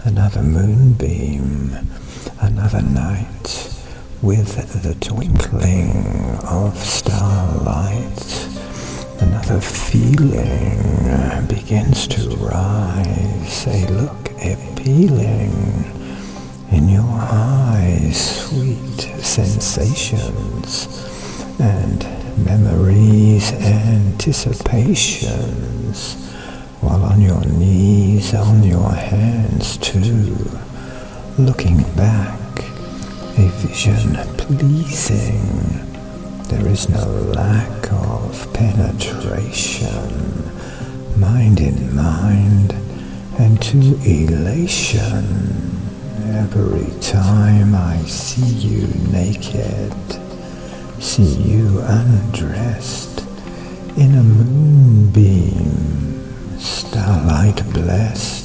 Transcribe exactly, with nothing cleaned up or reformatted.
another moonbeam, another night with the twinkling of starlight. Another feeling begins to rise, a look appealing in your eyes, sweet sensations and memories, anticipations, while on your knees, on your hands too, looking back, a vision pleasing. There is no lack of penetration, mind in mind, and to elation. Every time I see you naked, see you undressed in a moonbeam, starlight blessed,